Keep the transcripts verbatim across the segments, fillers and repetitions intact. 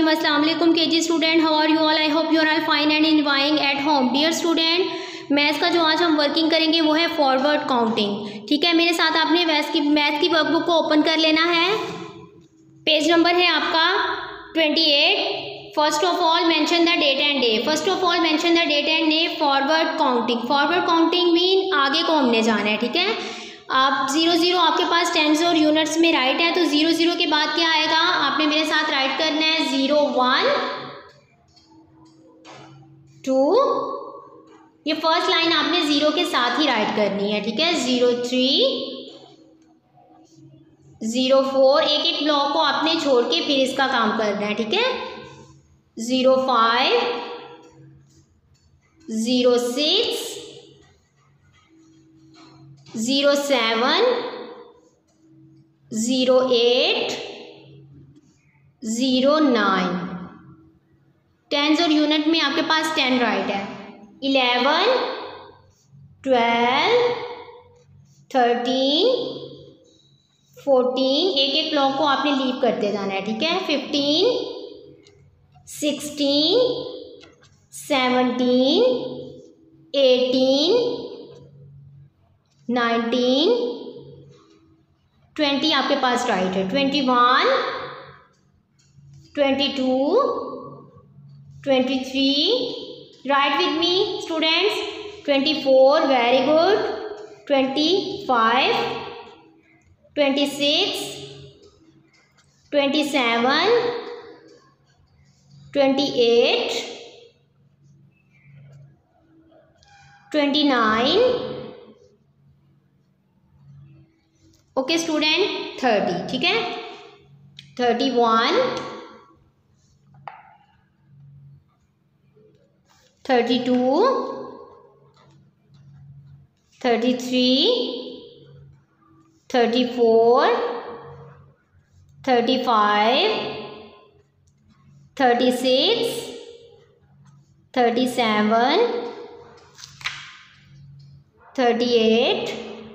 अस्सलाम वालेकुम KG student, how are you all? I hope you are all fine and enjoying at home. Dear student, maths का जो आज हम working करेंगे वो है फॉरवर्ड काउंटिंग। ठीक है, मेरे साथ आपने मैथ्स की मैथ की वर्कबुक को ओपन कर लेना है। पेज नंबर है आपका twenty eight. First of all mention the date and day. First of all mention the date and day. Forward counting. Forward counting mean आगे को हमने जाना है। ठीक है, आप जीरो जीरो आपके पास टेंस और यूनिट्स में राइट है, तो जीरो जीरो के बाद क्या आएगा आपने मेरे साथ राइट करना है। जीरो वन टू, ये फर्स्ट लाइन आपने जीरो के साथ ही राइट करनी है। ठीक है, जीरो थ्री, जीरो फोर, एक एक ब्लॉक को आपने छोड़ के फिर इसका काम करना है। ठीक है, zero five, zero six, zero seven, zero eight, zero nine. Tens और यूनिट में आपके पास टेन राइट है। इलेवन, ट्वेल्व, थर्टीन, फोर्टीन, एक एक ब्लॉक को आपने लीव करते जाना है। ठीक है, fifteen, sixteen, seventeen, eighteen, nineteen, twenty आपके पास राइट है। Twenty one, twenty two, twenty three, right with me students, twenty four, very good, twenty five, twenty six, twenty seven, twenty eight, twenty nine, okay student, thirty. ठीक है, thirty one, thirty two, thirty three, thirty four, thirty five, thirty six, thirty seven, thirty eight,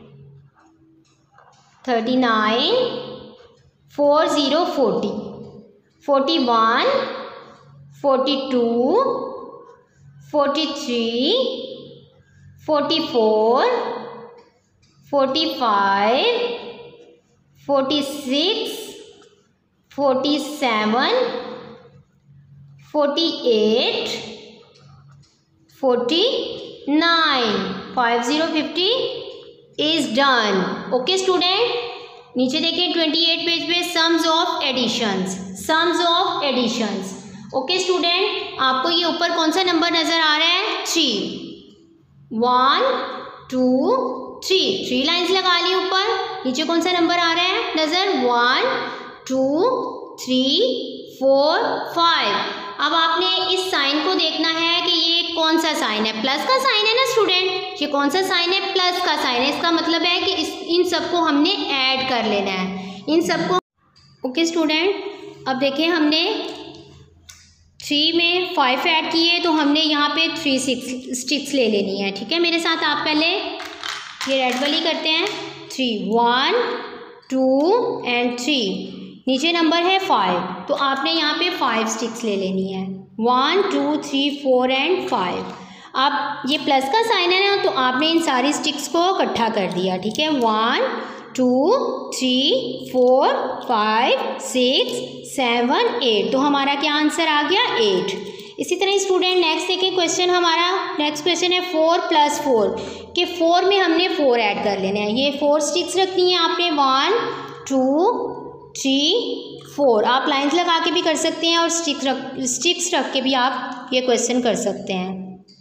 thirty nine, four zero forty, forty one, forty two, forty three, forty four, forty five, forty six, forty seven, forty eight, forty nine, five zero fifty is done. Okay student, नीचे देखें twenty eight page पे sums of additions, sums of additions. Okay student, आपको ये ऊपर कौन सा number नजर आ रहा है? Three. One, two, three, three lines लगा ली ऊपर। नीचे कौन सा नंबर आ रहा है नजर? One, two, three, four, five. अब आपने इस साइन को देखना है कि ये कौन सा साइन है। प्लस का साइन है ना स्टूडेंट, ये कौन सा साइन है? प्लस का साइन है। इसका मतलब है कि इस इन सबको हमने ऐड कर लेना है, इन सबको। ओके स्टूडेंट, अब देखें हमने थ्री में फाइव ऐड किए तो हमने यहाँ पे थ्री सिक्स स्टिक्स ले लेनी है। ठीक है, मेरे साथ आप पहले ये रेड वाली करते हैं। Three, one, two and three, नीचे नंबर है फाइव, तो आपने यहाँ पे फाइव स्टिक्स ले लेनी है। One, two, three, four and five. अब ये प्लस का साइन है ना, तो आपने इन सारी स्टिक्स को इकट्ठा कर दिया। ठीक है, one, two, three, four, five, six, seven, eight, तो हमारा क्या आंसर आ गया? एट। इसी तरह स्टूडेंट नेक्स्ट देखें क्वेश्चन हमारा। नेक्स्ट क्वेश्चन है फोर प्लस फोर, कि फोर में हमने फोर ऐड कर लेने हैं। ये फोर स्टिक्स रखनी है आपने। One, two, three, four. आप लाइंस लगा के भी कर सकते हैं और स्टिक्स रख स्टिक्स रख के भी आप ये क्वेश्चन कर सकते हैं।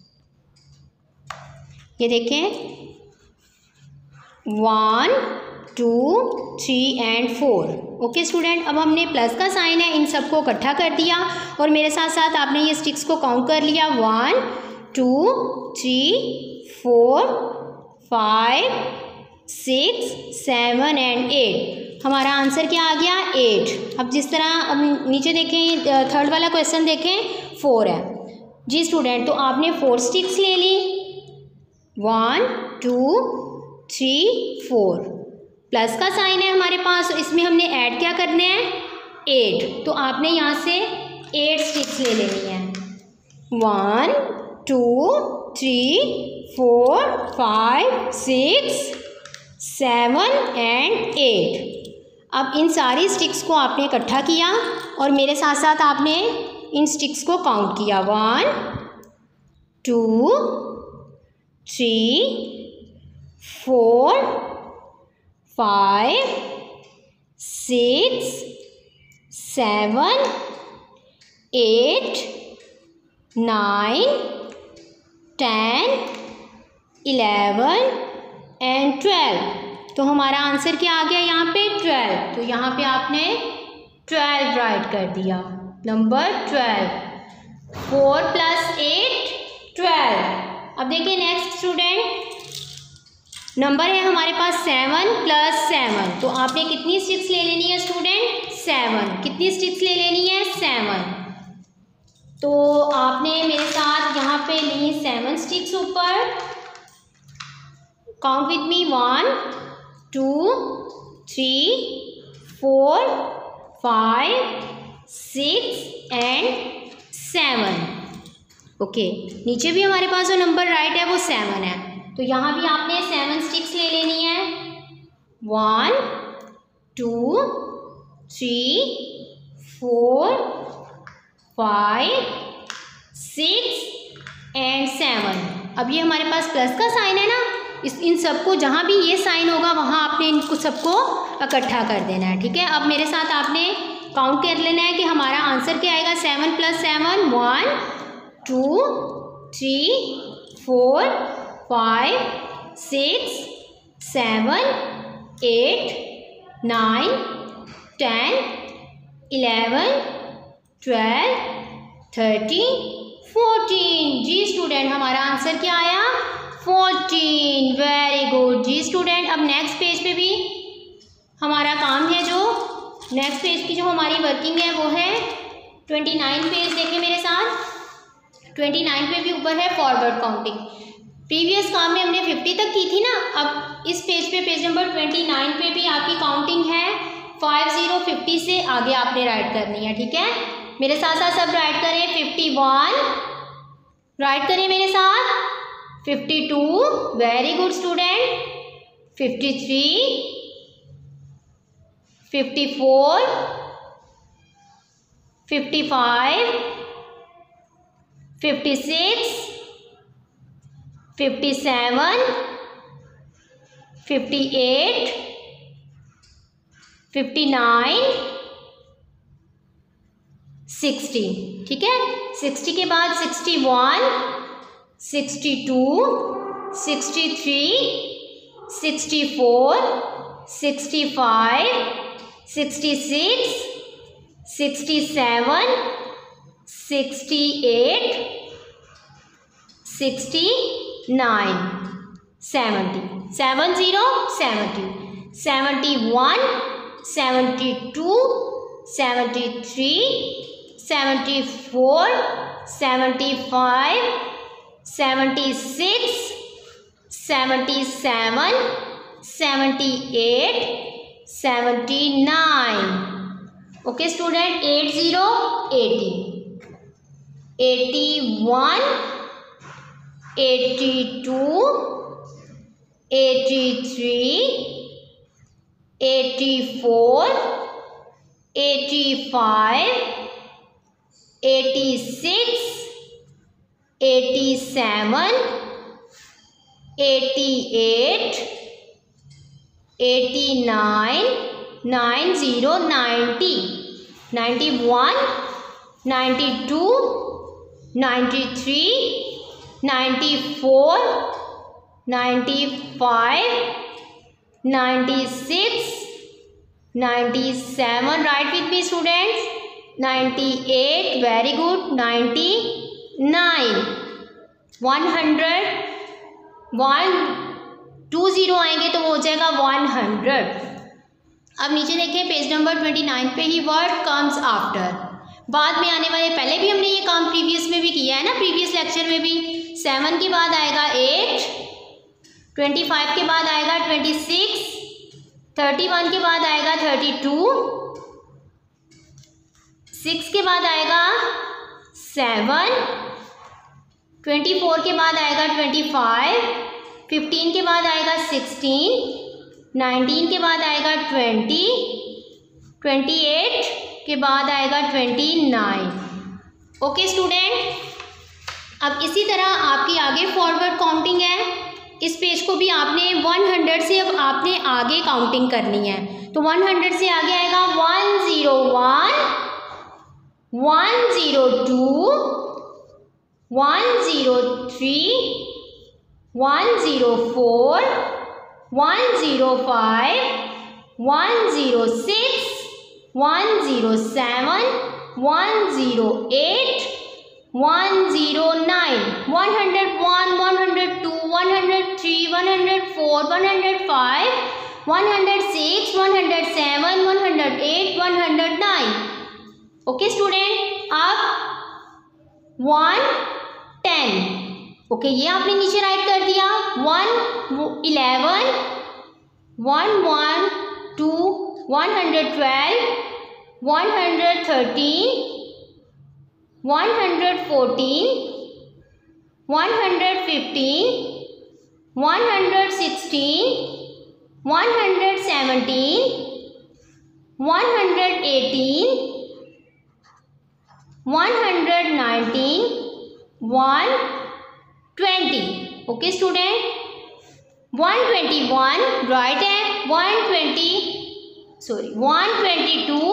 ये देखें, one, two, three and four. Okay student, अब हमने प्लस का साइन है, इन सबको इकट्ठा कर दिया और मेरे साथ साथ आपने ये स्टिक्स को काउंट कर लिया। One, two, three, four, five, six, seven and eight. हमारा आंसर क्या आ गया? एट। अब जिस तरह अब नीचे देखें, थर्ड वाला क्वेश्चन देखें, फोर है जी स्टूडेंट, तो आपने फोर स्टिक्स ले ली। One, two, three, four. Plus का साइन है हमारे पास, इसमें हमने ऐड क्या करना है? एट। तो आपने यहाँ से एट स्टिक्स ले लेनी है। One two three four five six seven and eight. अब इन सारी स्टिक्स को आपने इकट्ठा किया और मेरे साथ साथ आपने इन स्टिक्स को काउंट किया। One two three four five six seven eight nine ten eleven and twelve. तो हमारा आंसर क्या आ गया यहाँ पे? ट्वेल्व। तो यहाँ पे आपने ट्वेल्व राइट कर दिया, number twelve. Four plus eight twelve. अब देखिए नेक्स्ट स्टूडेंट, नंबर है हमारे पास सेवन प्लस सेवन। तो आपने कितनी स्टिक्स ले लेनी है स्टूडेंट? सेवन। कितनी स्टिक्स ले लेनी है? सेवन। तो आपने मेरे साथ यहाँ पे ली सेवन स्टिक्स ऊपर। Count with me, one two three four five six and seven. Okay, नीचे भी हमारे पास जो नंबर राइट है वो सेवन है। तो यहाँ भी आपने सेवन स्टिक्स ले लेनी है। One two three four five six and seven. अब ये हमारे पास प्लस का साइन है ना, इस इन सबको जहाँ भी ये साइन होगा वहाँ आपने इनको सबको इकट्ठा कर देना है। ठीक है, अब मेरे साथ आपने काउंट कर लेना है कि हमारा आंसर क्या आएगा। Seven plus seven, one two three four five six seven eight nine ten eleven twelve thirteen fourteen. जी स्टूडेंट, हमारा आंसर क्या आया? फोर्टीन। वेरी गुड जी स्टूडेंट। अब नेक्स्ट पेज पे भी हमारा काम है, जो नेक्स्ट पेज की जो हमारी वर्किंग है वो है ट्वेंटी नाइन पेज। देखें मेरे साथ, ट्वेंटी नाइन पे भी ऊपर है फॉरवर्ड काउंटिंग। प्रीवियस काम में हमने फिफ्टी तक की थी ना, अब इस पेज पे पेज नंबर ट्वेंटी नाइन पे भी आपकी काउंटिंग है फाइव ज़ीरो फिफ्टी से आगे आपने राइट करनी है। ठीक है, मेरे साथ साथ सब राइट करें। फिफ्टी वन राइट करें मेरे साथ। Fifty two, very good student. Fifty three fifty four fifty five fifty six fifty seven fifty eight fifty nine sixty. ठीक है, सिक्सटी के बाद sixty one sixty two sixty three sixty four sixty five sixty six sixty seven sixty eight sixty nine seventy. Seven zero seventy. Seventy one seventy two seventy three seventy four seventy five seventy six seventy seven seventy eight seventy nine. Okay student, eight zero eighty. Eighty one eighty two eighty three eighty four eighty five eighty six eighty seven eighty eight eighty nine nine zero ninety. Ninety one ninety two ninety three ninety four ninety five ninety six ninety seven. Right with me students. Ninety eight, very good. Ninety nine. One hundred, one two zero आएंगे तो वो हो जाएगा one hundred. अब नीचे देखें page number twenty nine पे ही word comes after, बाद में आने वाले। पहले भी हमने ये काम प्रीवियस में भी किया है ना, प्रीवियस लेक्चर में भी। सेवन के बाद आएगा एट, ट्वेंटी फाइव के बाद आएगा ट्वेंटी सिक्स, थर्टी वन के बाद आएगा थर्टी टू, सिक्स के बाद आएगा सेवन, ट्वेंटी फोर के बाद आएगा ट्वेंटी फाइव, फिफ्टीन के बाद आएगा सिक्सटीन, नाइनटीन के बाद आएगा ट्वेंटी, ट्वेंटी एट के बाद आएगा ट्वेंटी नाइन। ओके स्टूडेंट, अब इसी तरह आपकी आगे फॉरवर्ड काउंटिंग है। इस पेज को भी आपने वन हंड्रेड से अब आपने आगे काउंटिंग करनी है। तो वन हंड्रेड से आगे आएगा one zero one, one zero two, one zero three, one zero four, one zero five, one zero six, one zero seven, one zero eight, one zero nine, one hundred one, one hundred two, one hundred three, one hundred four, one hundred five, one hundred six, one hundred seven, one hundred eight, one hundred nine. Okay student, अब one ten. Okay, ये आपने नीचे right कर दिया। One eleven, one one two, one hundred twelve, one hundred thirteen, one hundred fourteen, one hundred fifteen, one hundred sixteen, one hundred seventeen, one hundred eighteen, one hundred nineteen, one twenty. Okay student, one twenty one right है, one twenty sorry one twenty two,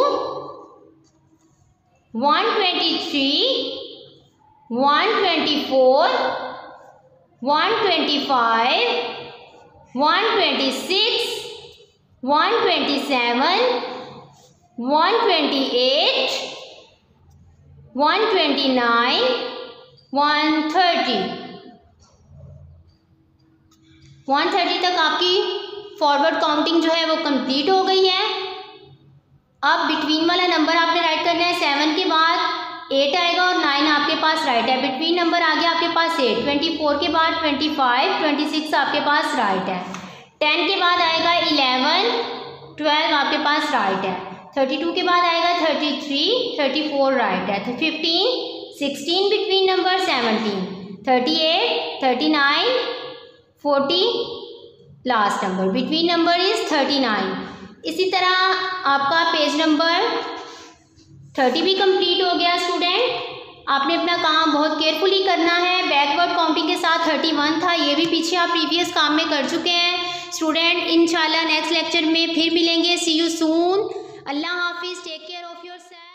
one twenty three, one twenty four, one twenty five, one twenty six, one twenty seven, one twenty eight, one twenty nine, one thirty. One thirty तक आपकी forward counting जो है वो complete हो गई है। अब between वाला नंबर आपने राइट करना है। सेवन के बाद एट आएगा और नाइन आपके पास राइट है। बिटवीन नंबर आ गया आपके पास एट। ट्वेंटी फोर के बाद ट्वेंटी फाइव, ट्वेंटी सिक्स आपके पास राइट है। टेन के बाद आएगा इलेवन, ट्वेल्व आपके पास राइट है। थर्टी टू के बाद आएगा thirty three, thirty four right है। तो fifteen, sixteen between number seventeen, thirty eight, thirty nine, forty last number between number is thirty nine. इसी तरह आपका पेज नंबर थर्टी भी कंप्लीट हो गया स्टूडेंट। आपने अपना काम बहुत केयरफुली करना है। बैकवर्ड काउंटिंग के साथ थर्टी वन था, ये भी पीछे आप प्रीवियस काम में कर चुके हैं स्टूडेंट। इंशाल्लाह नेक्स्ट लेक्चर में फिर मिलेंगे। सी यू सून। अल्लाह हाफिज़। Take care of yourself.